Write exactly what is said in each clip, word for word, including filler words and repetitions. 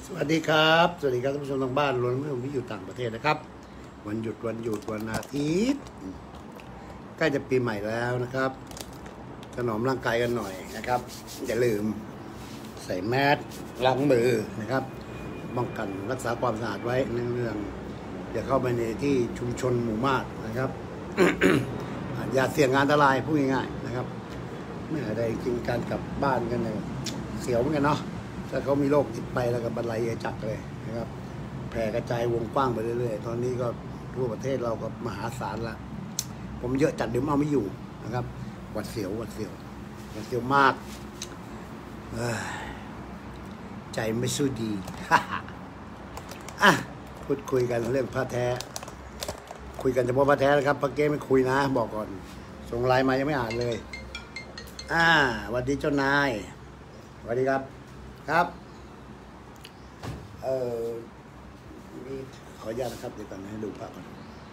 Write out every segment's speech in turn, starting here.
วัสดีครับสวัสดีครับท่านผู้ชมทางบ้านรวมถึงที่อยู่ต่างประเทศนะครับวันหยุดวันหยุดวันอาทิตย์ใกล้จะปีใหม่แล้วนะครับถนอมร่างกายกันหน่อยนะครับอย่าลืมใส่แมสล้างมือนะครับป้องกันรักษาความสะอาดไว้เนื่องๆอย่าเข้าไปในที่ชุมชนหมู่มากนะครับ อย่าเสี่ยงงานอันตรายพูดง่ายๆนะครับไม่อะไรจริงการกลับบ้านกันเนี่ยเสียวเหมือนกันเนาะถ้าเขามีโรคติดไปแล้วก็บรรลัยจักเลยนะครับแผ่กระจายวงกว้างไปเรื่อยๆตอนนี้ก็ทั่วประเทศเราก็มหาศาลละผมเยอะจัดเดี๋ยวเอาไม่อยู่นะครับหวัดเสียวหวัดเสียวหวัดเสียวมากใจไม่สู้ดีอ่ะพูดคุยกันเรื่องพระแท้คุยกันเฉพาะพระแท้นะครับพระเก้ไม่คุยนะบอกก่อนส่งไลน์มายังไม่อ่านเลยอ่าสวัสดีเจ้านายสวัสดีครับครับเอ่อมีขออนุญาตนะครับเดี๋ยวก่อนให้ดูภาพก่อน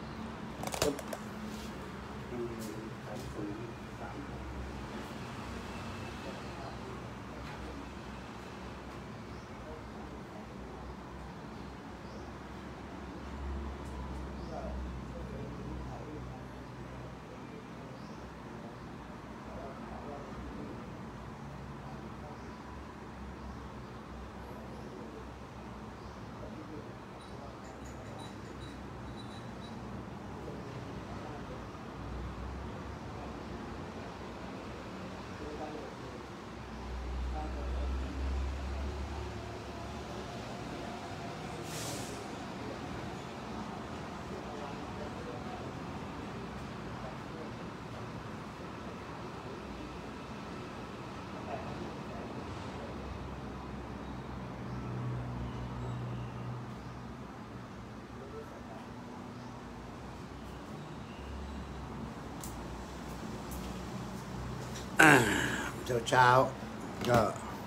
เช้าเช้าก็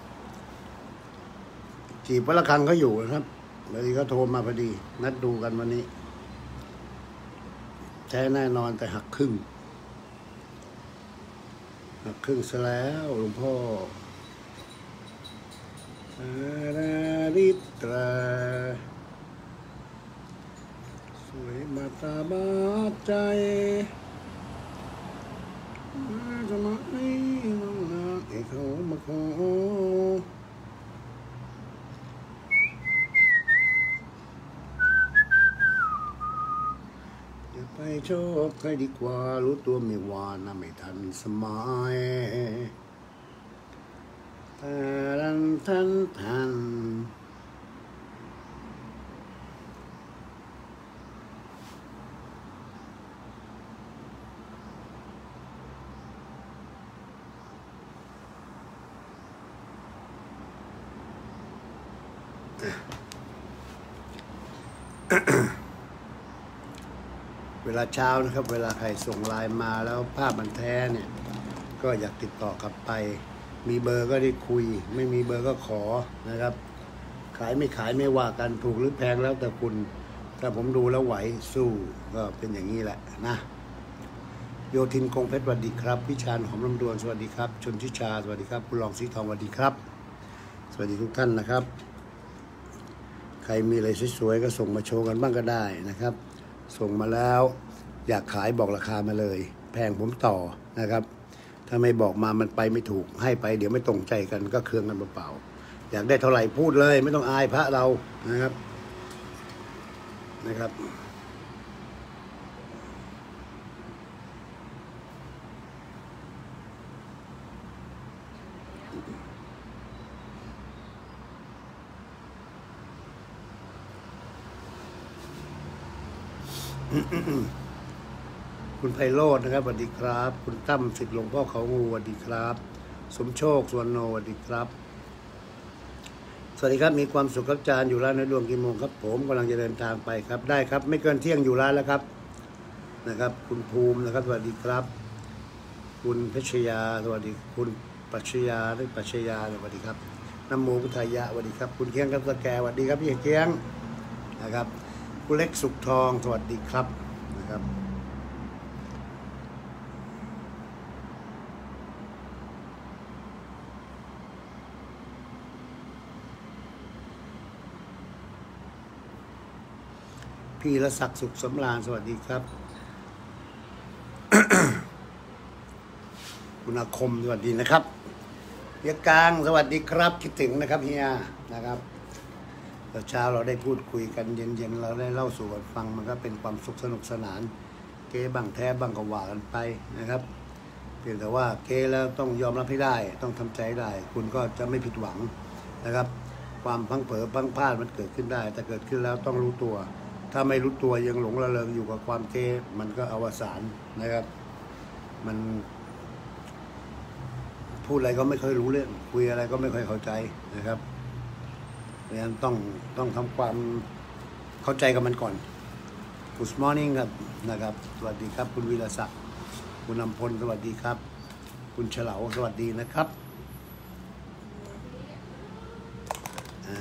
จีบพระละคังเขาอยู่นะครับบางทีเขาโทรมาพอดีนัดดูกันวันนี้แท้แน่นอนแต่หักครึ่งหักครึ่งซะแล้วหลวงพ่ออาริตราสวยมาตาบาดใจจะมาให้น้องนาเอกเขามาขออย่าไปชอบใครดีกว่ารู้ตัวไม่ว่านะไม่ทันสมัยทันทันทันเวลาเช้านะครับเวลาใครส่งไลน์มาแล้วภาพมันแท้เนี่ยก็อยากติดต่อกลับไปมีเบอร์ก็ได้คุยไม่มีเบอร์ก็ขอนะครับขายไม่ขายไม่ว่ากันถูกหรือแพงแล้วแต่คุณถ้าผมดูแล้วไหวสู้ก็เป็นอย่างนี้แหละนะโยธินคงเพชรสวัสดีครับพิชานหอมลำดวนสวัสดีครับชนทิชาสวัสดีครับคุณรองสีทองสวัสดีครับสวัสดีทุกท่านนะครับใครมีอะไรสวยๆก็ส่งมาโชว์กันบ้างก็ได้นะครับส่งมาแล้วอยากขายบอกราคามาเลยแพงผมต่อนะครับถ้าไม่บอกมามันไปไม่ถูกให้ไปเดี๋ยวไม่ตรงใจกันก็เคืองกันเปล่าๆอยากได้เท่าไหร่พูดเลยไม่ต้องอายพระเรานะครับนะครับคุณไพโรจน์นะครับสวัสดีครับคุณตั้มศิษย์หลวงพ่อเขางูสวัสดีครับสมโชคสวนโนสวัสดีครับสวัสดีครับมีความสุขครับอาจารย์อยู่ร้านในหลวงกี่โมงครับผมกำลังจะเดินทางไปครับได้ครับไม่เกินเที่ยงอยู่ร้านแล้วครับนะครับคุณภูมินะครับสวัสดีครับคุณเพชรยาสวัสดีคุณปัชยาหรือปัชยาสวัสดีครับน้ำโมพุทธายะสวัสดีครับคุณเคียงครับสแกสวัสดีครับพี่เคียงนะครับคุณเล็กสุขทองสวัสดีครับนะครับ อพี่ละศักดิ์สุขสำราญสวัสดีครับ คุณอาคมสวัสดีนะครับเฮียกลางสวัสดีครับคิดถึงนะครับเฮียนะครับตอนเช้าเราได้พูดคุยกันเย็นๆเราได้เล่าสู่กันฟังมันก็เป็นความสุขสนุกสนานเก้บังแท้บังกว่ากันไปนะครับเพียงแต่ว่าเก้แล้วต้องยอมรับให้ได้ต้องทำใจได้คุณก็จะไม่ผิดหวังนะครับความพังเผลอพังพลาดมันเกิดขึ้นได้แต่เกิดขึ้นแล้วต้องรู้ตัวถ้าไม่รู้ตัวยังหลงระเริงอยู่กับความเก้มันก็อวสานนะครับมันพูดอะไรก็ไม่ค่อยรู้เรื่องคุยอะไรก็ไม่ค่อยเข้าใจนะครับดังนั้นต้องต้องทำความเข้าใจกับมันก่อน Good morning ครับนะครับสวัสดีครับคุณวีรศักดิ์คุณนำพลสวัสดีครับคุณเฉลาสวัสดีนะครับอ่า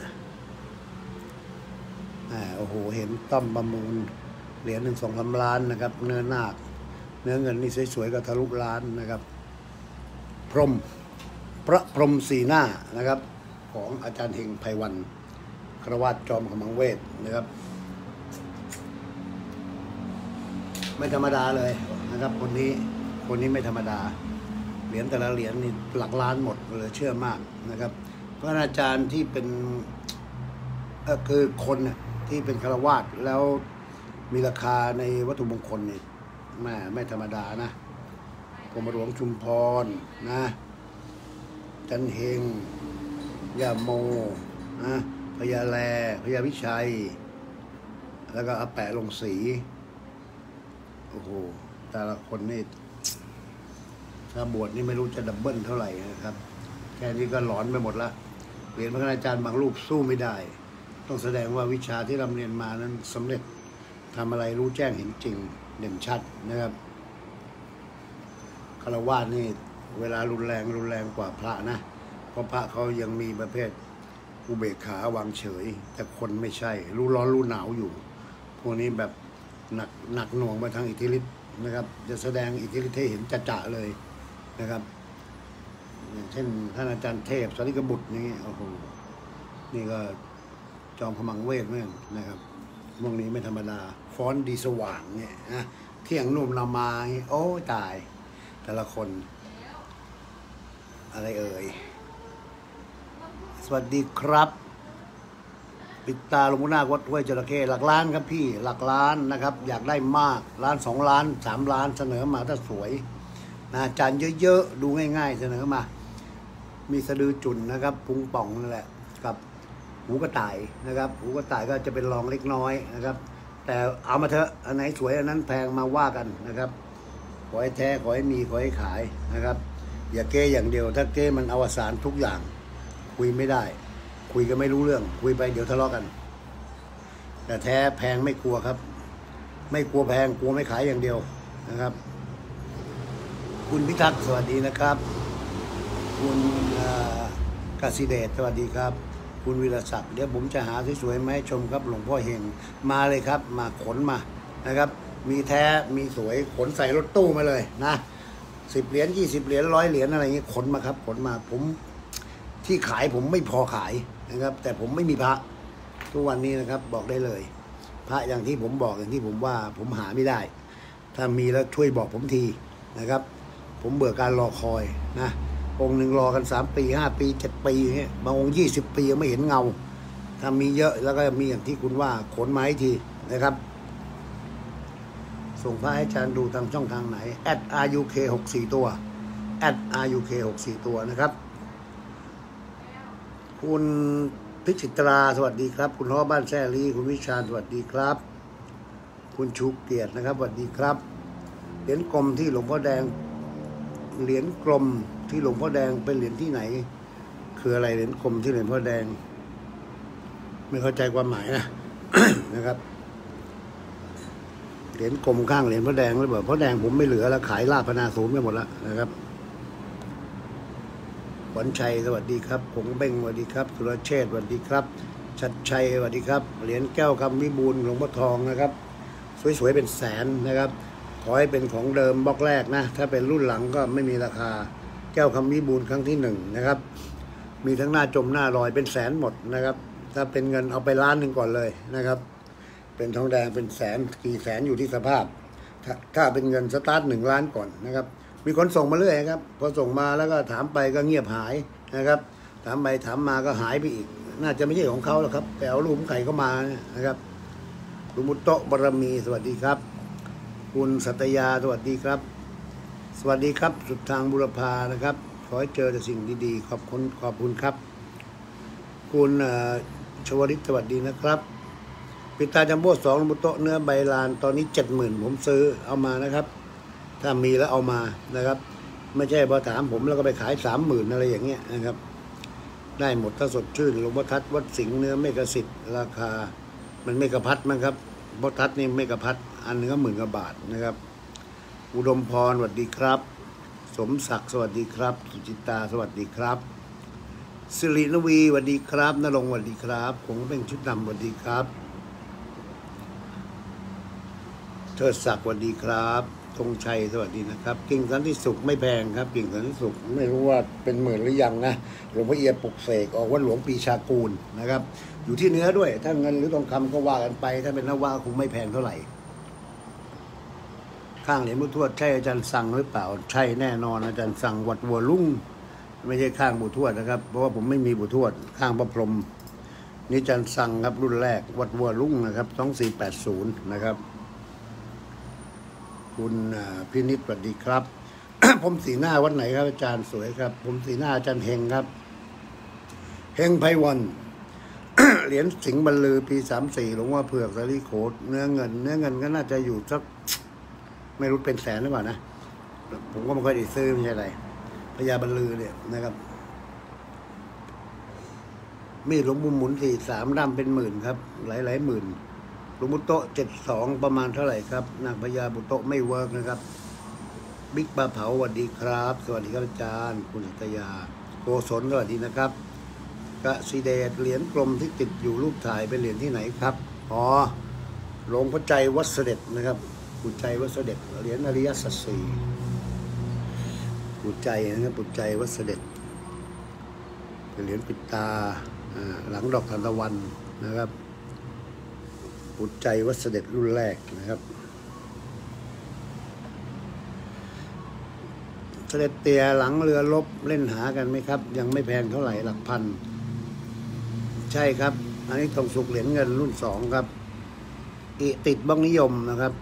อ่าโอ้โหเห็นต้อมประมูลเหรียญหนึ่งสองสามล้านนะครับเนื้อนาคเนื้อเงินนี่สวยๆก็ทะลุล้านนะครับพรหมพระพรหมสีหน้านะครับของอาจารย์เฮงไพวันครวาสจอมขมังเวทนะครับไม่ธรรมดาเลยนะครับคนนี้คนนี้ไม่ธรรมดาเหรียญแต่ละเหรียญนี่หลักล้านหมดเลยเชื่อมากนะครับเพราะอาจารย์ที่เป็นเออคือคนที่เป็นครวาสแล้วมีราคาในวัตถุมงคลนี่แม่ไม่ธรรมดานะกรมหลวงชุมพรนะจันเฮงย่าโมนะพญาแลพญาวิชัยแล้วก็อาแปะลงสีโอ้โหแต่ละคนนี่ถ้าบวชนี่ไม่รู้จะดับเบิลเท่าไหร่นะครับแค่นี้ก็หลอนไปหมดละเหรียญพระอาจารย์บางรูปสู้ไม่ได้ต้องแสดงว่าวิชาที่เราเรียนมานั้นสำเร็จทำอะไรรู้แจ้งเห็นจริงเด่นชัดนะครับฆราวาสนี่เวลารุนแรงรุนแรงกว่าพระนะเพราะพระเขายังมีประเภทอุเบกขาวางเฉยแต่คนไม่ใช่รู้ร้อนรู้หนาวอยู่พวกนี้แบบหนักหนักหน่วงมาทางอิทธิฤทธิ์นะครับจะแสดงอิทธิฤทธิ์ให้เห็นจะๆเลยนะครับอย่างเช่นท่านอาจารย์เทพสาริกบุตรนี่โอ้โหนี่ก็จอมขมังเวทเหมือนกันนะครับพวกนี้ไม่ธรรมดาฟ้อนดีสว่างเนี่ยนะเที่ยงนุ่มนามาโอ้ตายแต่ละคนอะไรเอ่ยสวัสดีครับปิดตาหลวงพ่อนาควัดห้วยจระเข้หลักล้านครับพี่หลักล้านนะครับอยากได้มากล้านสองล้านสามล้านเสนอมาถ้าสวยนะจานเยอะๆดูง่ายๆเสนอมามีสะดือจุ่นนะครับพุงป่องนั่นแหละกับหูกระต่ายนะครับหูกระต่ายก็จะเป็นรองเล็กน้อยนะครับแต่เอามาเถอะอันไหนสวยอันนั้นแพงมาว่ากันนะครับขอให้แท้ขอให้มีขอให้ขายนะครับอย่าเก้อย่างเดียวถ้าเก้มันอวสานทุกอย่างคุยไม่ได้คุยกันไม่รู้เรื่องคุยไปเดี๋ยวทะเลาะกันแต่แท้แพงไม่กลัวครับไม่กลัวแพงกลัวไม่ขายอย่างเดียวนะครับคุณพิทักษ์สวัสดีนะครับคุณกสิเดชสวัสดีครับคุณวิรศักดิ์เดี๋ยวผมจะหาสวยๆมาให้ชมครับหลวงพ่อเฮงมาเลยครับมาขนมานะครับมีแท้มีสวยขนใส่รถตู้มาเลยนะสิบเหรียญยี่สิบเหรียญร้อยเหรียญอะไรอย่างนี้ขนมาครับขนมาผมที่ขายผมไม่พอขายนะครับแต่ผมไม่มีพระทุกวันนี้นะครับบอกได้เลยพระอย่างที่ผมบอกอย่างที่ผมว่าผมหาไม่ได้ถ้ามีแล้วช่วยบอกผมทีนะครับผมเบื่อการรอคอยนะองค์หนึ่งรอกันสามปีห้าปีเจ็ดปีเงี้ยบางองค์ยี่สิบปียังไม่เห็นเงาถ้ามีเยอะแล้วก็มีอย่างที่คุณว่าขนมาให้ทีนะครับส่งพระให้อาจารย์ดูทางช่องทางไหน แอท อาร์ ยู เค หกสี่ตัว แอท อาร์ ยู เค หกสี่ตัวนะครับคุณพิจิตราสวัสดีครับคุณล้อบ้านแซ่ลีคุณวิชาญสวัสดีครับคุณชูเกียรตินะครับสวัสดีครับเหรียญกลมที่หลวงพ่อแดงเหรียญกลมที่หลวงพ่อแดงเป็นเหรียญที่ไหนคืออะไรเหรียญกลมที่หลวงพ่อแดงไม่เข้าใจความหมายนะ นะครับเหรียญกลมข้างเหรียญพ่อแดงหรือเปล่าพ่อแดงผมไม่เหลือแล้วขายลาภนาศูนย์ไปหมดแล้วนะครับขวัญชัยสวัสดีครับผงเบ้งสวัสดีครับสุรเชษฐ์สวัสดีครับชัดชัยสวัสดีครับเหรียญแก้วคำวิบูลย์หลวงพ่อทองนะครับสวยๆเป็นแสนนะครับขอให้เป็นของเดิมบล็อกแรกนะถ้าเป็นรุ่นหลังก็ไม่มีราคาแก้วคำวิบูลย์ครั้งที่หนึ่งนะครับมีทั้งหน้าจมหน้าลอยเป็นแสนหมดนะครับถ้าเป็นเงินเอาไปล้านหนึ่งก่อนเลยนะครับเป็นทองแดงเป็นแสนกี่แสนอยู่ที่สภาพถ้าถ้าเป็นเงินสตาร์ทหนึ่งล้านก่อนนะครับมีคนส่งมาเรื่อยครับพอส่งมาแล้วก็ถามไปก็เงียบหายนะครับถามไปถามมาก็หายไปอีกน่าจะไม่ใช่ของเขาหรอกครับไปเอารูปไข่เข้ามานะครับลุมุตโตบารมีสวัสดีครับคุณสัตยาสวัสดีครับสวัสดีครับสุดทางบุรพานะครับขอให้เจอแต่สิ่งดีๆขอบคุณขอบคุณครับคุณชวริตสวัสดีนะครับปิตาจัมโบ้สองลุมุตโตเนื้อใบลานตอนนี้เจ็ดหมื่นผมซื้อเอามานะครับถ้ามีแล้วเอามานะครับไม่ใช่พอถามผมแล้วก็ไปขายสามหมื่นอะไรอย่างเงี้ยนะครับได้หมดถ้าสดชื่นหลวงพ่อทัดวัดสิงห์เนื้อเมกะสิทธิ์ราคามันเมกะพัดมั้งครับพ่อทัดนี่เมกะพัดอันนึงก็หมื่นกว่าบาทนะครับอุดมพรสวัสดีครับสมศักดิ์สวัสดีครับสุจิตาสวัสดีครับสิรินวีสวัสดีครับนรงค์สวัสดีครับผมเป็นชุดดำสวัสดีครับเทิดศักดิ์สวัสดีครับธงชัยสวัสดีนะครับกิ่งสันติสุขไม่แพงครับกิ่งสันติสุขไม่รู้ว่าเป็นหมื่นหรือยังนะหลวงพ่อเอียปลุกเสกออกวัดหลวงปีชากูลนะครับอยู่ที่เนื้อด้วยถ้าเงินหรือทองคำก็ว่ากันไปถ้าเป็นนวะคงไม่แพงเท่าไหร่ข้างเหรียญบุทวดใช่อาจารย์สั่งหรือเปล่าใช่แน่นอนอาจารย์สั่งวัดวัวลุ่งไม่ใช่ข้างบุทวดนะครับเพราะว่าผมไม่มีบุทวดข้างพระพรหมนี่อาจารย์สั่งครับรุ่นแรกวัดวัวลุ่งนะครับสองสี่แปดศูนย์นะครับคุณพินิจสวัสดีครับ ผมสีหน้าวัดไหนครับอาจารย์สวยครับผมสีหน้าอาจารย์เฮงครับเฮงไพวัน เหรียญสิงห์บรรลือปีสามสี่หลวงพ่อเผือกสารีโคตเนื้อเงินเนื้อเงินก็น่าจะอยู่สักไม่รู้เป็นแสนหรือเปล่านะผมก็ไม่ค่อยได้ซื้อไม่ใช่อะไรพญาบรรลือเนี่ยนะครับมีหลวงปู่หมุนสี่สามดำเป็นหมื่นครับหลายหลายหมื่นหลวงปู่โตเจ็ดสองประมาณเท่าไหร่ครับนางพญาบุโตไม่เวิร์กนะครับบิ๊กปลาเผาสวัสดีครับสวัสดีครับอาจารย์คุณสัตยาโกศลสวัสดีนะครับกะสีเดชเหรียญกลมที่ติดอยู่รูปถ่ายเป็นเหรียญที่ไหนครับอ๋อหลวงพ่อใจวัดเสด็จนะครับปุจใจวัดเสด็จเหรียญอริยสัจสี่ปุจใจนะครับปุจใจวัดเสด็จเป็นเหรียญปิดตาหลังดอกทานตะวันนะครับปุจใจวัดเสด็จรุ่นแรกนะครับเสด็จเตี่ยหลังเรือลบเล่นหากันไหมครับยังไม่แพงเท่าไหร่หลักพันใช่ครับอันนี้ทองสุกเหรียญเงินรุ่นสองครับอิติดบ้องนิยมนะครับ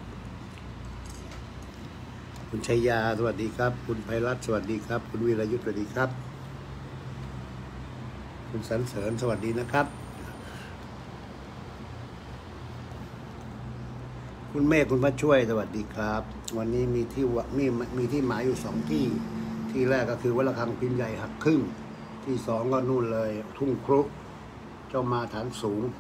คุณชัยยาสวัสดีครับคุณไพรัตน์สวัสดีครับคุณวีรยุทธสวัสดีครับคุณสรรเสริญสวัสดีนะครับคุณเมฆคุณพระช่วยสวัสดีครับวันนี้มีที่มีมีที่หมายอยู่สองที่ที่แรกก็คือวัดระฆังพิมพ์ใหญ่หักครึ่งที่สองก็นู่นเลยทุ่งครุเจ้ามาฐานสูง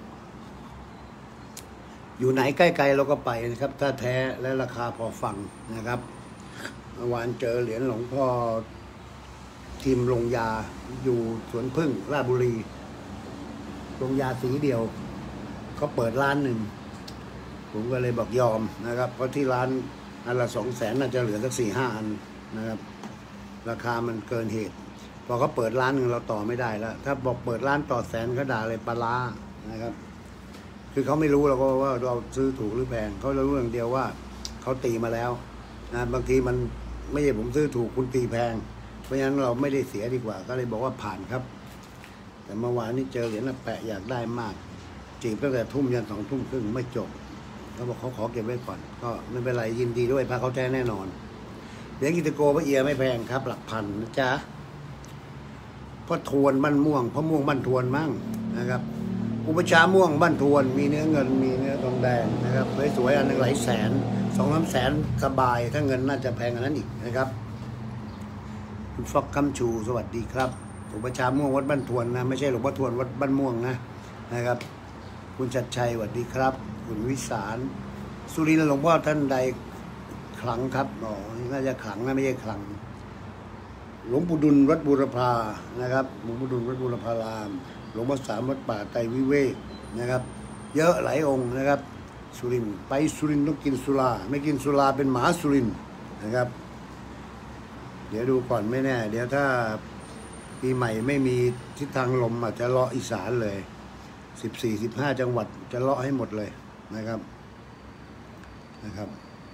อยู่ไหนใกล้ๆเราก็ไปนะครับถ้าแท้และราคาพอฟังนะครับเมื่อวานเจอเหรียญหลวงพ่อทีมลงยาอยู่สวนพึ่งราชบุรีลงยาสีเดียวเขาเปิดร้านหนึ่งผมก็เลยบอกยอมนะครับเพราะที่ร้านอันละสองแสนน่าจะเหลือสักสี่ห้าอันนะครับราคามันเกินเหตุพอเขาเปิดร้านหนึ่งเราต่อไม่ได้แล้วถ้าบอกเปิดร้านต่อแสนเขาด่าเลยปลาร้านะครับคือเขาไม่รู้เราก็ว่าเราซื้อถูกหรือแพงเขารู้อย่างเดียวว่าเขาตีมาแล้วนะบางทีมันไม่ใช่ผมซื้อถูกคุณตีแพงเพราะฉะนั้นเราไม่ได้เสียดีกว่าก็เลยบอกว่าผ่านครับแต่เมื่อวานนี้เจอเหรียญแปะอยากได้มากจีบตั้งแต่ทุ่มยันสองทุ่มครึ่งไม่จบเขาบอกเขาขอเก็บไว้ก่อนก็ไม่เป็นไรยินดีด้วยพาเขาแท้แน่นอนเหรียญกิตโกพระเอียไม่แพงครับหลักพันนะจ๊ะพ่อทวนบ้านม่วงพ่อม่วงบ้านทวนมั่งนะครับอุปชาม่วงบ้านทวนมีเนื้อเงินมีเนื้อทองแดงนะครับสวยๆอันหนึ่งหลายแสนสองสามแสนสบายถ้าเงินน่าจะแพงกว่านั้นอีกนะครับคุณฟอกคำชูสวัสดีครับอุปชาม่วงวัดบ้านทวนนะไม่ใช่หลวงพ่อทวนวัดบ้านม่วงนะนะครับคุณชัดชัยสวัสดีครับคุณวิสารสุรินทร์หลวงพ่อท่านใดขลังครับอ๋อน่าจะขลังนะไม่ใช่ขลังหลวงปู่ดุลวัดบูรพานะครับหลวงปู่ดุลวัดบูรพารามหลวงพ่อสามวัดป่าไตรวิเวกนะครับเยอะหลายองค์นะครับสุรินทร์ไปสุรินทร์ต้องกินสุราไม่กินสุราเป็นหมาสุรินทร์นะครับเดี๋ยวดูก่อนไม่แน่เดี๋ยวถ้าปีใหม่ไม่มีทิศทางลมอาจจะเลาะอีสานเลยสิบสี่สิบห้าจังหวัดจะเลาะให้หมดเลยนะครับนะครับ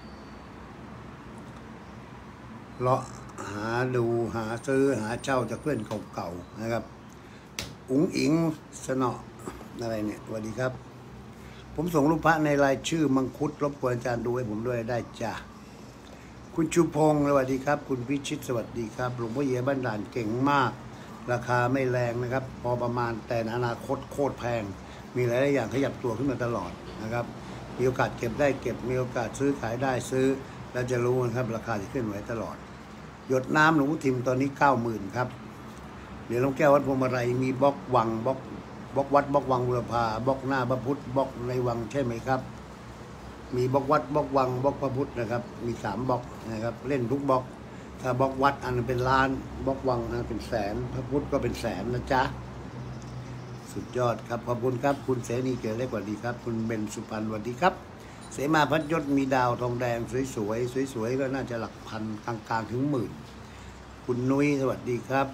เลาะหาดูหาซื้อหาเช่าจากเพื่อนเก่าๆนะครับอุ๋งอิงสนออะไรเนี่ยสวัสดีครับผมส่งรูปพระในรายชื่อมังคุดรบกวนอาจารย์ดูให้ผมด้วยได้จ้ะคุณชูพงศ์สวัสดีครับคุณพิชิตสวัสดีครับหลวงพ่อเย่บ้านด่านเก่งมากราคาไม่แรงนะครับพอประมาณแต่อนาคตโคตรแพงมีหลายๆอย่างขยับตัวขึ้นมาตลอดนะครับมีโอกาสเก็บได้เก็บมีโอกาสซื้อขายได้ซื้อแล้วจะรู้นะครับราคาจะขึ้นไหวตลอดหยดน้ำหลวงพ่อทิมตอนนี้เก้าหมื่นครับเดี๋ยวหลวงแก้ววัดพวงมาลัยมีบล็อกวังบล็อกบล็อกวัดบล็อกวังบุรพาบล็อกหน้าพระพุทธบล็อกในวังใช่ไหมครับมีบล็อกวัดบล็อกวังบล็อกพระพุทธนะครับมีสามบล็อกนะครับเล่นทุกบล็อกถ้าบล็อกวัดอันนึงเป็นล้านบล็อกวังอันเป็นแสนพระพุทธก็เป็นแสนนะจ๊ะสุดยอดครับขอบคุณครับคุณเสนีเกียรติเล็กสวัสดีครับคุณเบนสุพรรณสวัสดีครับเสมาพัดยศมีดาวทองแดงสวยๆสวยๆก็น่าจะหลักพันกลางๆถึงหมื่นคุณนุ้ยสวัสดีครับ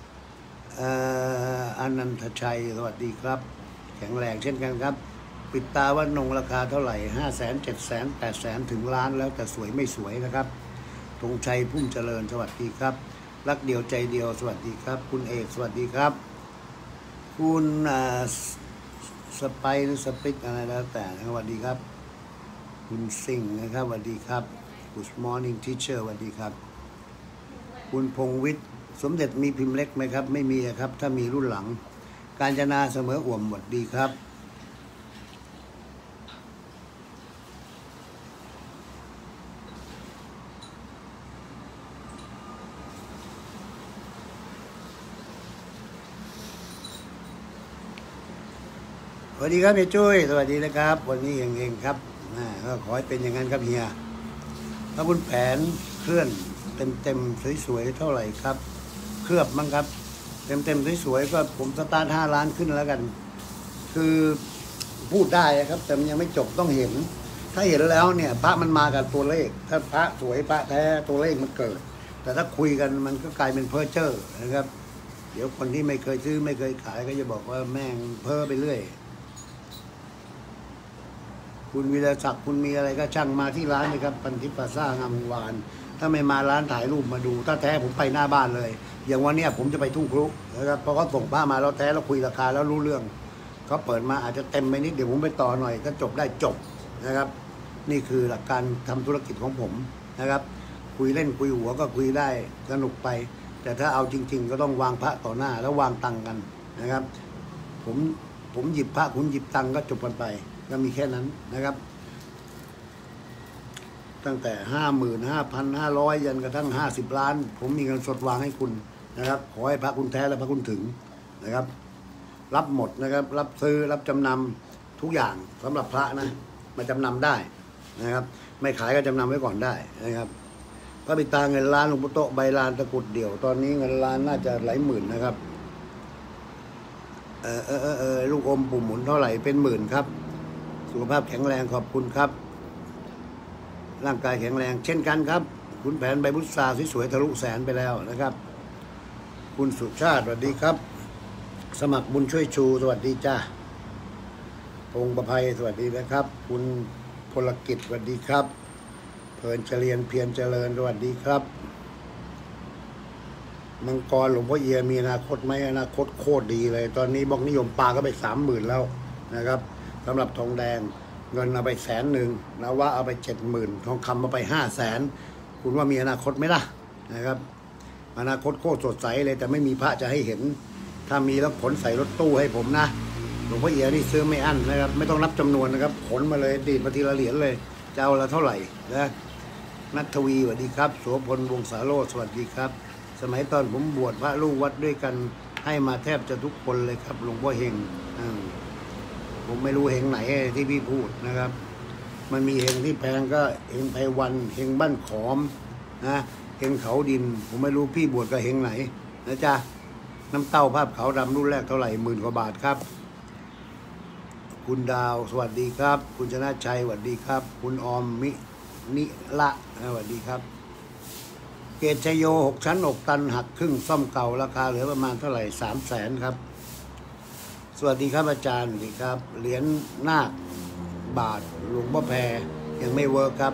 อนันทชัยสวัสดีครับแข็งแรงเช่นกันครับปิดตาว่านงราคาเท่าไหร่ห้าแสนเจ็ดแสนแปดแสนถึงล้านแล้วแต่สวยไม่สวยนะครับธงชัยพุ่มเจริญสวัสดีครับรักเดียวใจเดียวสวัสดีครับคุณเอกสวัสดีครับคุณสไปหรือสปิกอะไรแล้วแต่สวัสดีครับคุณสิงห์นะครับสวัสดีครับ Good morning teacher สวัสดีครับคุณพงวิทย์สมเด็จมีพิมพ์เล็กไหมครับไม่มีครับถ้ามีรุ่นหลังการจนาเสมออ่วมสวัสดีครับสวัสดีครับเฮียจุ้ยสวัสดีนะครับวันนี้เองๆครับก็ขอให้เป็นอย่างนั้นครับเฮียถ้าบุญแผนเคลื่อนเต็มๆสวยๆเท่าไหร่ครับเคลือบมั้งครับเต็มๆสวยๆก็ผมสตาร์ทห้าล้านขึ้นแล้วกันคือพูดได้ครับแต่มันยังไม่จบต้องเห็นถ้าเห็นแล้วเนี่ยพระมันมากับตัวเลขถ้าพระสวยพระแท้ตัวเลขมันเกิดแต่ถ้าคุยกันมันก็กลายเป็นเพ้อเจ้อนะครับเดี๋ยวคนที่ไม่เคยซื้อไม่เคยขายก็จะบอกว่าแม่งเพ้อไปเรื่อยคุณวิรศักดิ์คุณมีอะไรก็ช่างมาที่ร้านนะครับพันธิปพลาซ่างามวงวานถ้าไม่มาร้านถ่ายรูปมาดูถ้าแท้ผมไปหน้าบ้านเลยอย่างวันนี้ผมจะไปทุ่งครุนะครับเพราะเขาส่งผ้ามาแล้วแท้แล้วคุยราคาแล้วรู้เรื่องเขาเปิดมาอาจจะเต็มไปนิดเดี๋ยวผมไปต่อหน่อยก็จบได้จบนะครับนี่คือหลักการทำธุรกิจของผมนะครับคุยเล่นคุยหัวก็คุยได้สนุกไปแต่ถ้าเอาจริงๆก็ต้องวางพระต่อหน้าแล้ววางตังกันนะครับผมผมหยิบพระคุณหยิบตังก็จบกันไปก็มีแค่นั้นนะครับตั้งแต่ห้าหมื่นห้าพันห้าร้อยยันกระทั่งห้าสิบล้านผมมีเงินสดวางให้คุณนะครับขอให้พระคุณแท้และพระคุณถึงนะครับรับหมดนะครับรับซื้อรับจำนำทุกอย่างสำหรับพระนะมาจำนำได้นะครับไม่ขายก็จำนำไว้ก่อนได้นะครับพระปิตาเงินล้านหลวงปู่โตใบลานตะกุดเดี่ยวตอนนี้เงินล้านน่าจะหลายหมื่นนะครับเออเออเออลูกอมปุ่มหมุนเท่าไหร่เป็นหมื่นครับสุขภาพแข็งแรงขอบคุณครับร่างกายแข็งแรงเช่นกันครับคุณแผนใบบุษราสวยๆทะลุแสนไปแล้วนะครับคุณสุชาติสวัสดีครับสมัครบุญช่วยชูสวัสดีจ้าพงประภัยสวัสดีนะครับคุณพลกิจสวัสดีครับเพลินเจริญเพียรเจริญสวัสดีครับมังกรหลวงพ่อเอียมีอนาคตไหมอนาคตโคตรดีเลยตอนนี้บอกนิยมปลาก็ไปสามหมื่นแล้วนะครับสำหรับทองแดงเงินเอาไปแสนหนึ่งนะว่าเอาไปเจ็ดหมื่นทองคำเอาไปห้าแสนคุณว่ามีอนาคตไหมล่ะนะครับอนาคตโคตรสดใสเลยแต่ไม่มีพระจะให้เห็นถ้ามีแล้วขนใส่รถตู้ให้ผมนะหลวงพ่อเอียนี่ซื้อไม่อั้นนะครับไม่ต้องนับจำนวนนะครับขนมาเลยดีดมาทีละเหรียญเลยจะเอาละเท่าไหร่นะนัทวีสวัสดีครับโสพลวงศาโรจน์สวัสดีครับสมัยตอนผมบวชพระลูกวัดด้วยกันให้มาแทบจะทุกคนเลยครับหลวงพ่อเฮงผมไม่รู้เฮงไหนที่พี่พูดนะครับมันมีเฮงที่แพงก็เฮงไพวันเฮงบ้านขอมนะเฮงเขาดินผมไม่รู้พี่บวชกับเฮงไหนนะจ๊ะน้ำเต้าภาพขาวดำรุ่นแรกเท่าไหร่หมื่นกว่าบาทครับคุณดาวสวัสดีครับคุณชนะชัยสวัสดีครับคุณออมมินิละสวัสดีครับเกตชโยหกชั้นอกตันหักครึ่งซ่อมเก่าราคาเหลือประมาณเท่าไหร่สามแสนครับสวัสดีครับอาจารย์สวัสดีครับเหรียญนาคบาทหลวงพ่อแพรยังไม่เวิร์กครับ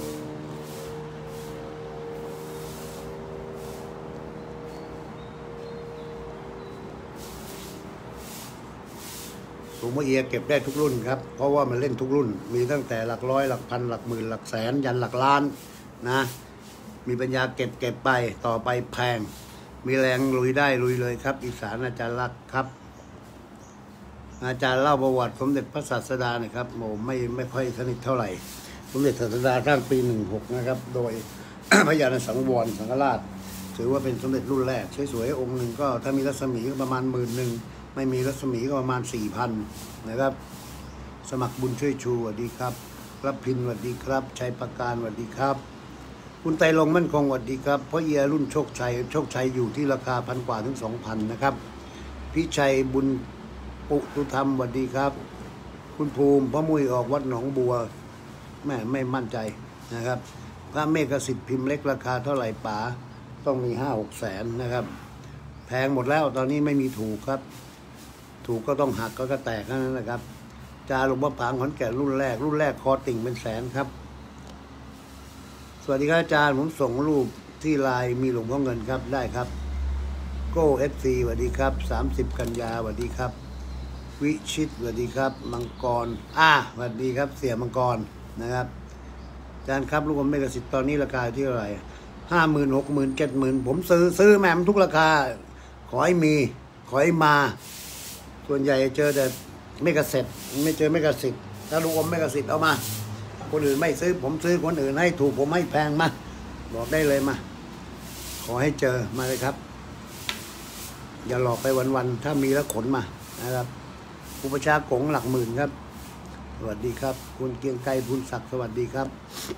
หลวงพ่อเอียเก็บได้ทุกรุ่นครับเพราะว่ามันเล่นทุกรุ่นมีตั้งแต่หลักร้อยหลักพันหลักหมื่นหลักแสนยันหลักล้านนะมีปัญญาเก็บเก็บไปต่อไปแพงมีแรงลุยได้ลุยเลยครับอีสานอาจารย์รักครับอาจารย์เล่าประวัติสมเด็จพระศาสดาเนี่ยครับโมไม่ไม่ค่อยสนิทเท่าไหร่สมเด็จศาสดาสร้างปีหนึ่งหกนะครับโดย พระยาณสังวรสังฆราชถือว่าเป็นสมเด็จรุ่นแรกสวยๆองค์หนึ่งก็ถ้ามีรัศมีก็ประมาณหมื่นหนึ่งไม่มีรัศมีก็ประมาณสี่พันนะครับสมัครบุญช่วยชูสวัสดีครับรับพินสวัสดีครับชัยประการสวัสดีครับคุณไตรลงมั่นคงสวัสดีครับเพราะเอียรุ่นโชคชัยโชคชัยอยู่ที่ราคาพันกว่าถึงสองพันนะครับพี่ชัยบุญปุตุธรรมสวัสดีครับคุณภูมิพระมุยออกวัดหนองบัวแม่ไม่มั่นใจนะครับพระเมฆสิทธิ์พิมพ์เล็กราคาเท่าไหร่ป๋าต้องมีห้าหกแสนนะครับแพงหมดแล้วตอนนี้ไม่มีถูกครับถูกก็ต้องหักก็ก็แตกนั่นนะครับจาหลวงพ่อผางขอนแก่นรุ่นแรกรุ่นแรกคอติ่งเป็นแสนครับสวัสดีครับอาจารย์ผมส่งรูปที่ไลน์มีหลวงพ่อเงินครับได้ครับโก้เอฟซีสวัสดีครับสามสิบกันยาสวัสดีครับวิชิตสวัสดีครับมังกรอ่าสวัสดีครับเสี่ยมังกรนะครับอาจารย์ครับลูกอมเมกสิทธิ์ตอนนี้ราคาที่เท่าไหร่ห้าหมื่นหกหมื่นเจ็ดหมื่นผมซื้อซื้อแม่มทุกราคาขอให้มีขอให้มาส่วนใหญ่เจอแต่เมกสิทธิ์ไม่เจอเมกสิทธิ์ถ้าลูกอมเมกสิทธิ์เอามาคนอื่นไม่ซื้อผมซื้อคนอื่นให้ถูกผมให้แพงมาบอกได้เลยมาขอให้เจอมาเลยครับอย่าหลอกไปวันๆถ้ามีแล้วขนมานะครับอุปชากงหลักหมื่นครับสวัสดีครับคุณเกียงไกรบุญศักดิ์สวัสดีครับ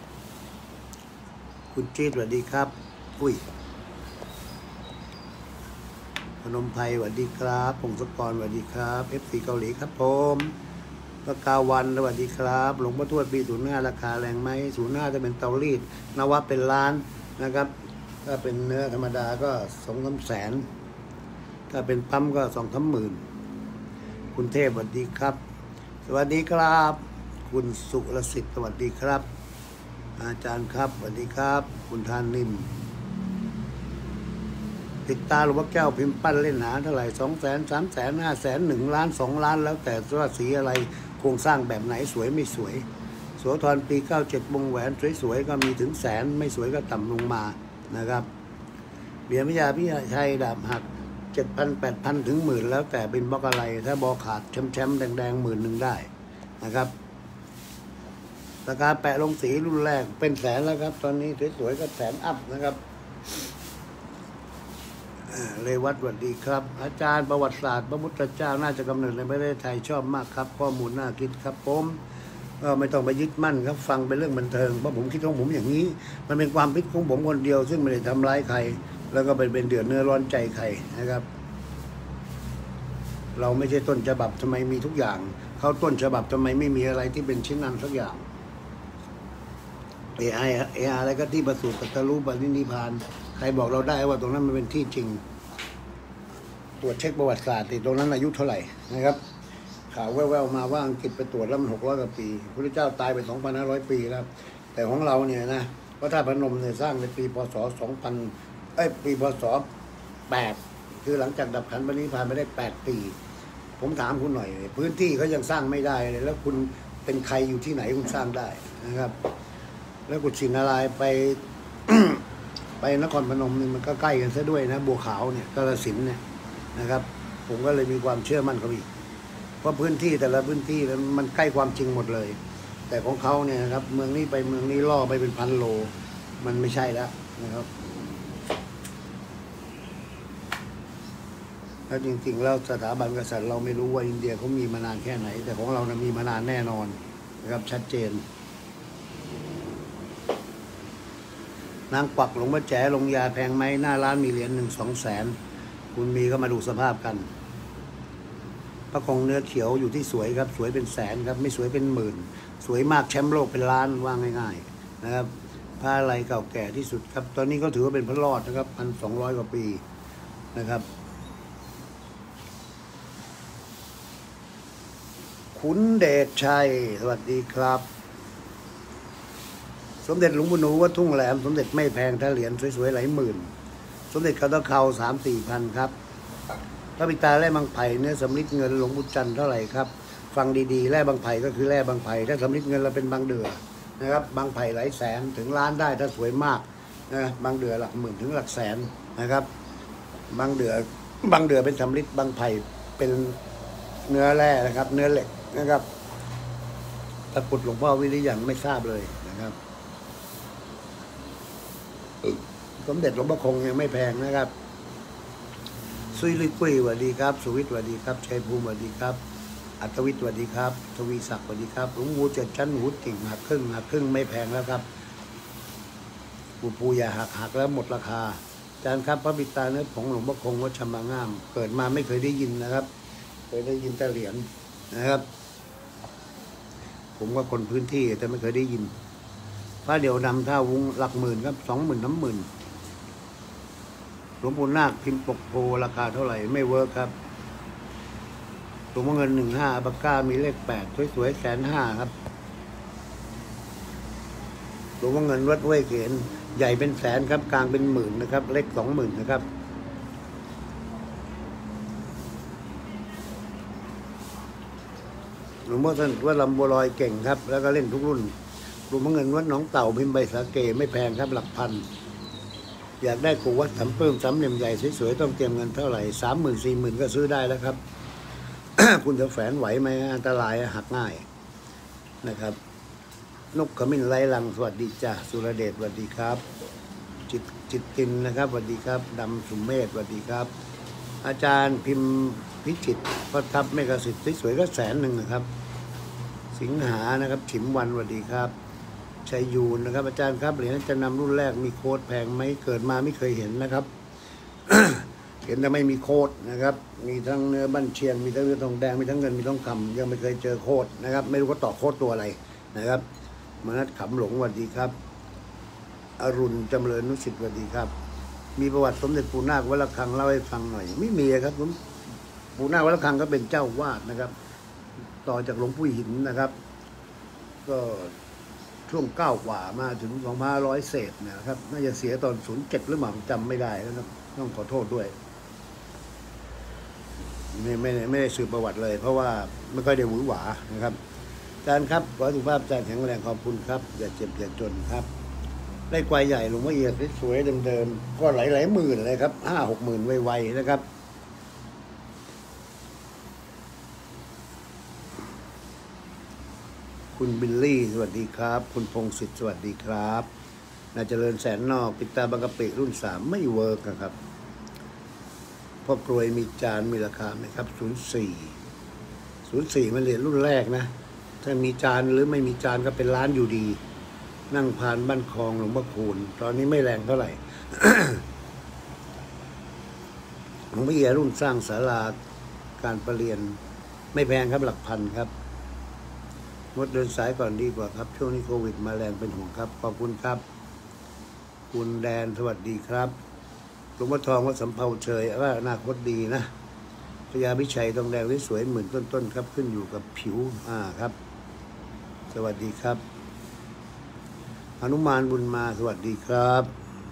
คุณจี๊ดสวัสดีครับอุ้ยพนมไพรสวัสดีครับพงศกรสวัสดีครับเอฟซีเกาหลีครับผมพระกาวันสวัสดีครับหลวงพ่อทวดปีศูนย์ห้าราคาแรงไหมศูนย์ห้าจะเป็นเตารีดนวะเป็นล้านนะครับถ้าเป็นเนื้อธรรมดาก็สองสามแสนถ้าเป็นปั๊มก็สองสามหมื่นคุณเทพสวัสดีครับสวัสดีครับคุณสุรสิทธิ์สวัสดีครับอาจารย์ครับสวัสดีครับคุณทานนินติดตาหลวงพ่อแก้วพิมพ์ปั้นเล่นหาเท่าไหร่สองแสนสามแสนห้าแสนหนึ่งล้านสองล้านแล้วแต่ว่าสีอะไรโครงสร้างแบบไหนสวยไม่สวยโสธรปีเก้าเจ็ดวงแหวนสวยๆก็มีถึงแสนไม่สวยก็ต่ำลงมานะครับเบียร์พิยาพิยาชัยดาบหักเจ็ดพันแปดพันถึงหมื่นแล้วแต่เป็นบล็อกอะไรถ้าบอขาดแชมป์ๆแดงๆหมื่นหนึ่งได้นะครับราคาแปะลงสีรุ่นแรกเป็นแสนแล้วครับตอนนี้สวยๆก็แสนอัพนะครับเลวัตสวัสดีครับอาจารย์ประวัติศาสตร์พระพุทธเจ้าน่าจะกำเนิดในประเทศไทยชอบมากครับข้อมูลน่าคิดครับผมก็ไม่ต้องไปยึดมั่นครับฟังเป็นเรื่องบันเทิงเพราะผมคิดของผมอย่างนี้มันเป็นความคิดของผมคนเดียวซึ่งไม่ได้ทำร้ายใครแล้วก็เป็นเป็นเดือดเนื้อร้อนใจใครนะครับเราไม่ใช่ต้นฉบับทำไมมีทุกอย่างเขาต้นฉบับทำไมไม่มีอะไรที่เป็นชิ้นนั้นสักอย่างเอไอเอไออะไรก็ที่ประสูติตรัสรู้ปรินิพพานใครบอกเราได้ว่าตรงนั้นมันเป็นที่จริงตรวจเช็คประวัติศาสตร์ตรงนั้นอายุเท่าไหร่นะครับข่าวแว่วๆมาว่าอังกฤษไปตรวจแล้วมันหกร้อยกว่าปีพระเจ้าตายไปสองพันห้าร้อยปีแล้วแต่ของเราเนี่ยนะพระธาตุพนมเนี่ยสร้างในปีพศสองพันเอ้ยปีพศแปดคือหลังจากดับขันปรินิพพานไปได้แปดปีผมถามคุณหน่อยพื้นที่เขายังสร้างไม่ได้เลยแล้วคุณเป็นใครอยู่ที่ไหนคุณสร้างได้นะครับแล้วกุชินารายไป ไปนครพนมนี่มันก็ใกล้กันซะด้วยนะบัวขาวเนี่ยกาฬสินธุ์เนี่ยนะครับผมก็เลยมีความเชื่อมั่นเขาอีกเพราะพื้นที่แต่ละพื้นที่มันใกล้ความจริงหมดเลยแต่ของเขาเนี่ยนะครับเมืองนี้ไปเมืองนี้ล่อไปเป็นพันโลมันไม่ใช่แล้วนะครับแล้วจริงๆแล้วสถาบันกษัตริย์เราไม่รู้ว่าอินเดียเขามีมานานแค่ไหนแต่ของเรานะมีมานานแน่นอนนะครับชัดเจนนางปักหลวงพ่อแจ๋ลงยาแพงไหมหน้าร้านมีเหรียญหนึ่งสองแสนคุณมีก็มาดูสภาพกันพระคงเนื้อเขียวอยู่ที่สวยครับสวยเป็นแสนครับไม่สวยเป็นหมื่นสวยมากแชมป์โลกเป็นล้านว่าง่ายๆนะครับผ้าอะไรเก่าแก่ที่สุดครับตอนนี้ก็ถือว่าเป็นพระรอดนะครับพันสองร้อยกว่าปีนะครับคขุนเดชชัยสวัสดีครับสมเด็จหลวงปู่หนูวัดทุ่งแหลมสมเด็จไม่แพงถ้าเหรียญสวยๆหลายหมื่นสมเด็จเขาตะเขาสามสี่พันครับพระปิตาแร่บางไผ่เนื้อสำลิดเงินหลวงปู่จันทร์เท่าไหร่ครับฟังดีๆแร่บางไผ่ก็คือแร่บางไผ่ถ้าสำลิดเงินเราเป็นบางเดือนะครับบางไผ่หลายแสนถึงล้านได้ถ้าสวยมากนะบางเดือหลักหมื่นถึงหลักแสนนะครับบางเดือบางเดือเป็นสำลิดบางไผ่เป็นเนื้อแร่นะครับเนื้อเหล็กนะครับตะกรุดหลวงพ่อวิริยังไม่ทราบเลยนะครับสมเด็จหลวงพ่อคงยังไม่แพงนะครับซุยลุยกุ้ยสวัสดีครับสุวิทย์สวัสดีครับชัยภูมิสวัสดีครับอัตวิทย์สวัสดีครับทวีศักดิ์สวัสดีครับหลวงปู่เจ็ดชั้นหูติ่งหักครึ่งหักครึ่งไม่แพงแล้วครับปูปูอย่าหักหักแล้วหมดราคาอาจารย์ครับพระบิดาเนื้อผงหลวงพ่อคงวัดชำบางงามเกิดมาไม่เคยได้ยินนะครับเคยได้ยินแต่เหรียญนะครับผมก็คนพื้นที่แต่ไม่เคยได้ยินพระเดี๋ยวนำท่าวุ้งหลักหมื่นครับสองหมื่นน้ำหมื่นหลวงปู่นาคพิมพ์ปกโพราคาเท่าไหร่ไม่เวิร์คครับหลวงพ่อเงินหนึ่งห้าปากกามีเลขแปดสวยๆแสนห้าครับหลวงพ่อเงินวัดห้วยเขนใหญ่เป็นแสนครับกลางเป็นหมื่นนะครับเล็กสองหมื่นนะครับหลวงพ่อท่านว่าลำบัวลอยเก่งครับแล้วก็เล่นทุกรุ่นหลวงพ่อเงินวัดหนองเต่าพิมพ์ใบสาเกไม่แพงครับหลักพันอยากได้กูวัดสำเพิ่มสำเหลี่ยมใหญ่สวยๆต้องเตรียมเงินเท่าไหร่สามหมื่นสี่หมื่นก็ซื้อได้แล้วครับ คุณจะแฝนไหวไหมอันตรายหักง่ายนะครับนกขมิ้นไร้ลังสวัสดีจ้าสุรเดชสวัสดีครับจิตจิตตินนะครับสวัสดีครับดำสุมเมธสวัสดีครับอาจารย์พิมพ์พิจิตรก็ทับเมฆสิทธิ์สวยๆก็แสนหนึ่งนะครับสิงหานะครับฉิมวันสวัสดีครับชัยยูนนะครับอาจารย์ครับเหรียญจะนำรุ่นแรกมีโค้ดแพงไหมเกิดมาไม่เคยเห็นนะครับ เห็นแต่ไม่มีโค้ดนะครับมีทั้งเนื้อบั้นเชียงมีทั้งเนื้อทองแดงมีทั้งเงินมีทองคำยังไม่เคยเจอโค้ดนะครับไม่รู้ว่าต่อโค้ดตัวอะไรนะครับมนัสขำหลงสวัสดีครับอรุณจำเริญนุสิตสวัสดีครับมีประวัติสมเด็จปู่นาควัดระฆังเล่าให้ฟังหน่อยไม่มีครับผมปู่นาควัดระฆังก็เป็นเจ้าวาดนะครับต่อจากหลวงปู่หินนะครับก็ช่วงเก้ากว่ามาถึงสองพันห้าร้อยเศษนะครับน่าจะเสียตอนศูนย์เจ็ดหรือเปล่าจำไม่ได้แล้วนะต้องขอโทษด้วยไม่ไม่ไม่ได้สืบประวัติเลยเพราะว่าไม่ค่อยได้หวือหวานะครับอาจารย์ครับขอสุขภาพอาจารย์แข็งแรงขอบคุณครับอย่าเจ็บอย่าจนครับได้ควายใหญ่หลวงพ่อเอียดสวยๆเดิมๆก็หลายๆหมื่นเลยครับห้าหกหมื่นไวๆนะครับคุณบิลลี่สวัสดีครับคุณพงศิษฐ์สวัสดีครับนายเจริญแสนนอกปิตาบางกะปิรุ่นสามไม่เวิร์กครับพ่อกรวยมีจานมีราคาไหมครับศูนย์สี่ศูนย์สี่มันเหรียญรุ่นแรกนะถ้ามีจานหรือไม่มีจานก็เป็นล้านอยู่ดีนั่งพานบ้านคลองหลวงพ่อคูณตอนนี้ไม่แรงเท่าไหร่ หลวงพ่อเอียรุ่นสร้างศาลาการประเรียนไม่แพงครับหลักพันครับงดเดินสายก่อนดีกว่าครับช่วงนี้โควิดมาแรงเป็นห่วงครับขอบคุณครับคุณแดนสวัสดีครับหลวงพ่อทองวัดสำเภาเชยว่าอนาคตดีนะพญาพิชัยทองแดงสวยหมื่นต้นๆครับขึ้นอยู่กับผิวอ่าครับสวัสดีครับอนุมานบุญมาสวัสดีครับ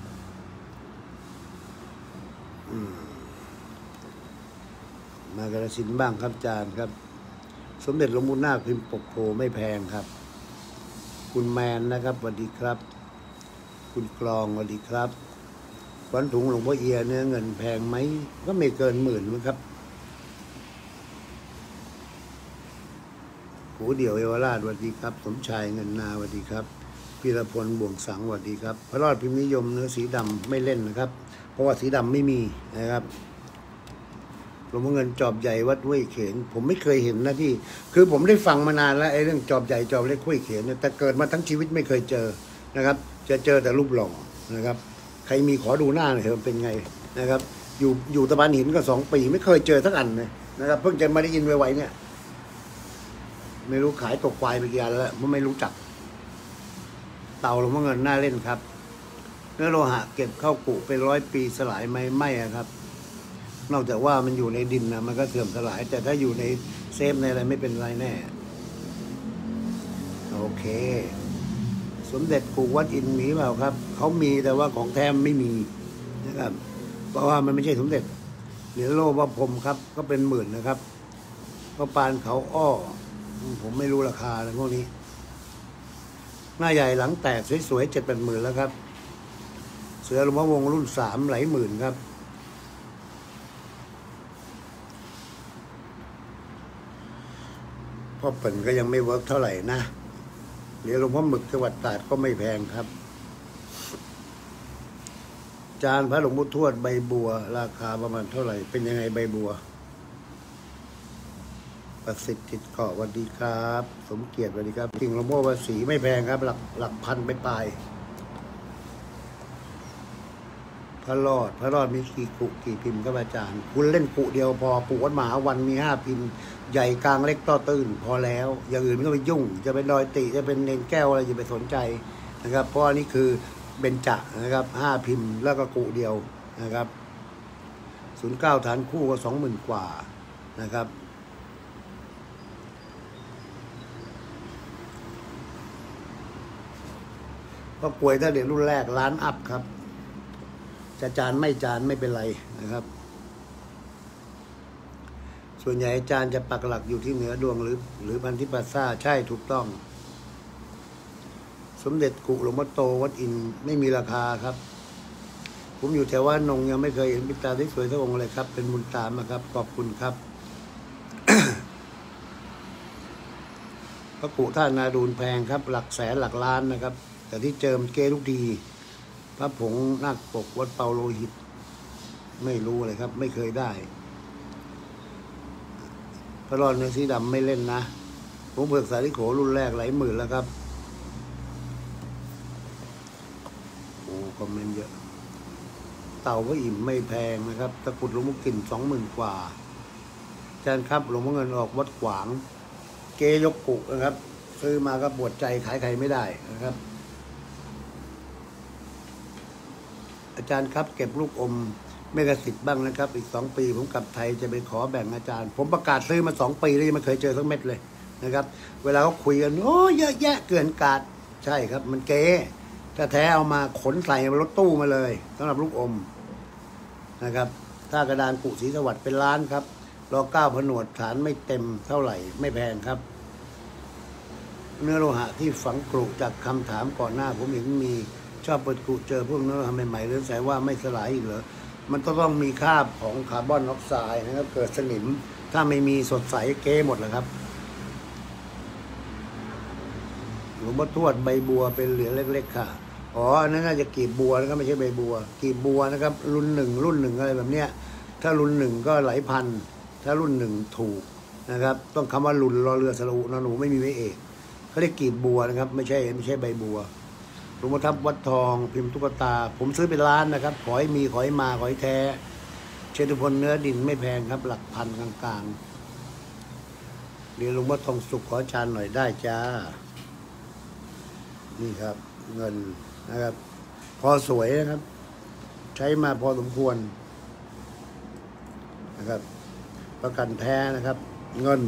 มากระสินบ้างครับอาจารย์ครับสมเด็จหลวงปู่นาคพิมพ์ปกโพไม่แพงครับคุณแมนนะครับสวัสดีครับคุณกลองสวัสดีครับขวัญถุงหลวงพ่อเอียเนื้อเงินแพงไหมก็ไม่เกินหมื่นมั้งครับหูเดี่ยวเอวราชสวัสดีครับสมชายเงินนาสวัสดีครับพีรพลบ่วงสังสวัสดีครับพระรอดพิมพ์นิยมเนื้อสีดำไม่เล่นนะครับเพราะว่าสีดำไม่มีนะครับหลวงพ่อเงินจอบใหญ่วัดห้วยเขนผมไม่เคยเห็นนะที่คือผมได้ฟังมานานแล้วไอ้เรื่องจอบใหญ่จอบเล็กห้วยเขนเนี่ยแต่เกิดมาทั้งชีวิตไม่เคยเจอนะครับจะเจอแต่รูปหล่อนะครับใครมีขอดูหน้าหน่อยเถอะเป็นไงนะครับอยู่อยู่ตะบานหินก็สองปีไม่เคยเจอสักอันเลยนะครับเพิ่งจะมาได้ยินไวๆเนี่ยไม่รู้ขายตกควายไปกี่อันแล้วผมไม่รู้จักเต่าหลวงพ่อเงินน่าเล่นครับเนื้อโลหะเก็บเข้ากุเป็นร้อยปีสลายไหมไม่ครับนอกจากว่ามันอยู่ในดินนะมันก็เสื่อมสลายแต่ถ้าอยู่ในเซฟในอะไรไม่เป็นไรแน่โอเคสมเด็จกูวัดอินมีเปล่าครับเขามีแต่ว่าของแท้ไม่มีนะครับเพราะว่ามันไม่ใช่สมเด็จเหรียญโลภะพรหมครับก็เป็นหมื่นนะครับพระปานเขาอ้อผมไม่รู้ราคาเลยพวกนี้หน้าใหญ่หลังแตกสวยๆเจ็ดแปดหมื่นแล้วครับเสือหลวงพ่อวงรุ่นสามหลายหมื่นครับพ่อเปิ่นก็ยังไม่เวิร์กเท่าไหร่นะเหรียญหลวงพ่อหมึกจังหวัดตราดก็ไม่แพงครับจานพระหลวงพ่อทวดใบบัวราคาประมาณเท่าไหร่เป็นยังไงใบบัวประสิทธิ์ติดเกาะสวัสดีครับสมเกียรติสวัสดีครับจริงหลวงพ่อภาษีไม่แพงครับหลักหลักพันไปปลายพระรอดพระรอดมีกี่กุกี่พิมพ์ครับอาจารย์คุณเล่นกุเดียวพอปุวัดมหาวันมีห้าพิมพ์ใหญ่กลางเล็กต่อตื้นพอแล้วอย่างอื่นไม่ต้องไปยุ่งจะเป็นดอยติจะเป็นเนนแก้วอะไรอย่าไปสนใจนะครับเพราะนี่คือเบญจนะครับห้าพิมพ์แล้วก็กุเดียวนะครับศูนย์เก้าฐานคู่ก็สองหมื่นกว่านะครับก็ป่วยถ้าเด็กรุ่นแรกล้านอัพครับจะจานไม่จานไม่เป็นไรนะครับส่วนใหญ่อาจารย์จะปักหลักอยู่ที่เหนือดวงหรือหรือพันธิปัสสาใช่ถูกต้องสมเด็จกุหลวงพ่อโตวัดอินไม่มีราคาครับผมอยู่แถวว่านงยังไม่เคยเห็นปิตาที่สวยทั้งองค์เลยครับเป็นบุญตามนะครับขอบคุณครับ พระกุท่านาดูลแพงครับหลักแสนหลักล้านนะครับแต่ที่เจิมเกทุกทีพระผงนาคปกวัดเปาโลหิตไม่รู้เลยครับไม่เคยได้พระรอดเนื้อสีดำไม่เล่นนะผมเบิกสาริโขรุ่นแรกหลายหมื่นแล้วครับโอ้คอมเมนต์เยอะเต่าก็อิ่มไม่แพงนะครับตะกุดหลวงพ่อกิ่นสองหมื่นกว่าอาจารย์ครับหลวงพ่อเงินออกวัดขวางเกยกกุนะครับซื้อมาก็ปวดใจขายใครไม่ได้นะครับอาจารย์ครับเก็บลูกอมไม่กระสิทธิ์บ้างนะครับอีกสองปีผมกลับไทยจะไปขอแบ่งอาจารย์ผมประกาศซื้อมาสองปีแล้วยังไม่เคยเจอสักเม็ดเลยนะครับเวลาเขาคุยกันโอ้เยอะแยะเกินกาดใช่ครับมันเก๋ถ้าแท้เอามาขนใส่รถตู้มาเลยสำหรับลูกอมนะครับถ้ากระดานกุศรีสวัสดิ์เป็นล้านครับรอเก้าผนวดฐานไม่เต็มเท่าไหร่ไม่แพงครับเนื้อโลหะที่ฝังกรุจากคำถามก่อนหน้าผมเห็นมีชอบเปิดกุเจอพวกเนื้อทำใหม่ๆหรือสายว่าไม่สลายอีกเหรอมันก็ต้องมีคราบของคาร์บอนออกไซด์นะครับเกิดสนิมถ้าไม่มีสดใสเก้หมดเลยครับหลวงพ่อทวดใบบัวเป็นเหรียญเล็กๆค่ะอ๋ออันนั้นน่าจะกีบบัวนะครับไม่ใช่ใบบัวกีบบัวนะครับรุ่นหนึ่งรุ่นหนึ่งอะไรแบบเนี้ยถ้ารุ่นหนึ่งก็หลายพันถ้ารุ่นหนึ่งถูกนะครับต้องคำว่ารุ่นรอเรือสระอุนหนูไม่มีไว้เอกเขาเรียกกีบบัวนะครับไม่ใช่ไม่ใช่ใบบัวหลวงพ่อทับวัดทองพิมพ์ตุ๊กตาผมซื้อเป็นล้านนะครับขอให้มีขอให้มาขอให้แท้เชตุพลเนื้อดินไม่แพงครับหลักพันกลางๆเรียนหลวงพ่อทองสุขขออาจารย์หน่อยได้จ้านี่ครับเงินนะครับพอสวยนะครับใช้มาพอสมควรนะครับประกันแท้นะครับเงิน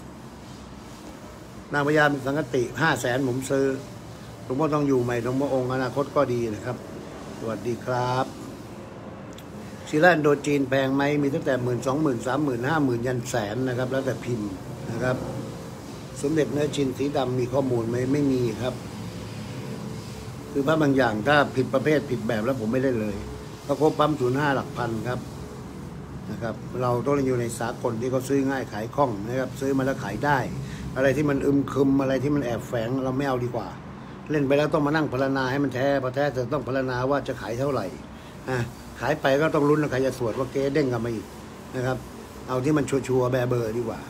นางพญาเป็นสังกติห้าแสนผมซื้อหลวงพ่อต้องอยู่ใหม่หลวงพ่อองค์อนาคตก็ดีนะครับสวัสดีครับศิลาอินโดจีนแพงไหมมีตั้งแต่หมื่นสองหมื่นสามหมื่นห้าหมื่นยันแสนนะครับแล้วแต่พิมพ์นะครับสมเด็จเนื้อจีนสีดำมีข้อมูลไหมไม่มีครับคือพระบางอย่างถ้าผิดประเภทผิดแบบแล้วผมไม่ได้เลยก็ครบปั๊มศูนย์ห้าหลักพันครับนะครับเราต้องอยู่ในสากลที่เขาซื้อง่ายขายคล่องนะครับซื้อมาแล้วขายได้อะไรที่มันอึมครึมอะไรที่มันแอบแฝงเราไม่เอาดีกว่าเล่นไปแล้วต้องมานั่งพรรณนาให้มันแท้พอแท้จะต้องพรรณนาว่าจะขายเท่าไหร่อ่ะขายไปก็ต้องลุ้นว่าใครจะสวดว่าเก๊เด้งกลับมาอีกนะครับเอาที่มันชัวร์ๆแบเบอร์ดีกว่า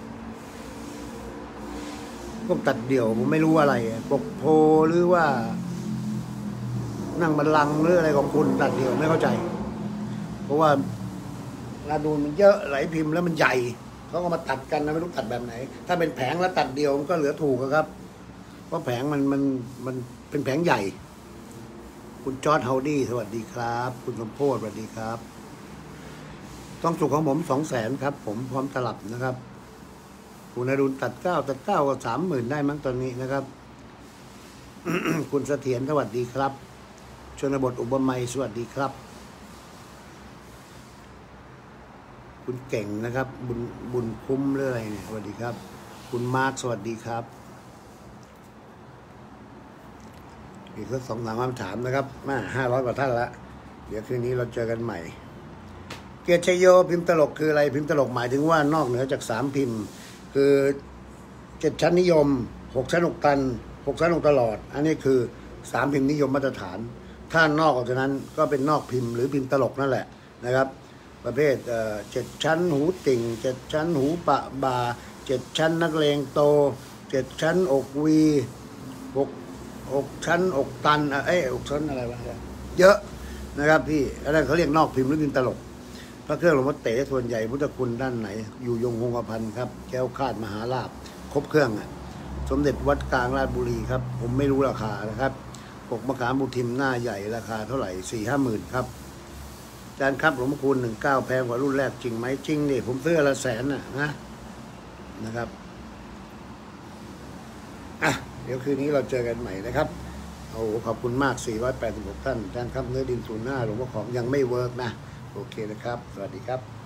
พวกตัดเดี่ยวผมไม่รู้อะไรปกโพหรือว่านั่งบัลลังก์หรืออะไรของคุณตัดเดี่ยวไม่เข้าใจเพราะว่านาดูนมันเยอะหลายพิมพ์แล้วมันใหญ่เขาก็มาตัดกันนะไม่รู้ตัดแบบไหนถ้าเป็นแผงแล้วตัดเดี่ยวมันก็เหลือถูกครับเพราะแผงมันมันมันเป็นแผงใหญ่คุณจอร์จเฮาดี้สวัสดีครับคุณสมโพธิสวัสดีครับต้องสุขของผมสองแสนครับผมพร้อมตลับนะครับคุณนรุณตัดเก้าตัดเก้าก็สามหมื่นได้มั้งตอนนี้นะครับคุณเสถียรสวัสดีครับชนบทอุบมัยสวัสดีครับคุณเก่งนะครับบุญบุญคุ้มเรื่อยเนี่ยสวัสดีครับคุณมาร์คสวัสดีครับอีกสักสองสามคำถามนะครับมาห้าร้อยกว่าท่านละเดี๋ยวคืนนี้เราเจอกันใหม่เกียรติชัยโยพิมพ์ตลกคืออะไรพิมพ์ตลกหมายถึงว่านอกเหนือจากสามพิมพ์คือเจ็ดชั้นนิยมหกชั้นหกตันหกชั้นหกตลอดอันนี้คือสามพิมพ์นิยมมาตรฐานถ้านอกจากนั้นก็เป็นนอกพิมพ์หรือพิมพ์ตลกนั่นแหละนะครับประเภทเจ็ดชั้นหูติ่งเจ็ดชั้นหูปะบาเจ็ดชั้นนักเลงโตเจ็ดชั้นอกวีหกหกชั้นอกตันเอ้ยอกชั้นอะไรวะเยอะนะครับพี่อะไรเขาเรียกนอกพิมพ์หรือพิมพ์ตลกพระเครื่องหลวงพ่อเต๋ส่วนใหญ่พุทธคุณด้านไหนอยู่ยงคงกระพันครับแก้วคาดมหาลาภครบเครื่องอ่ะสมเด็จวัดกลางราชบุรีครับผมไม่รู้ราคานะครับปกมะขามบุทิมหน้าใหญ่ราคาเท่าไหร่สี่ห้าหมื่นครับอาจารย์ครับหลวงพ่อคูณหนึ่งเก้าแพงกว่ารุ่นแรกจริงไหมจริงดิผมซื้อละแสนน่ะนะนะครับอ่ะเดี๋ยวคืนนี้เราเจอกันใหม่นะครับโอ้ขอบคุณมากสี่ร้อยแปดสิบหกท่านอาจารย์ครับเนื้อดินศูนย์หน้าหลวงพ่อของยังไม่เวิร์กนะโอเคนะครับสวัสดีครับ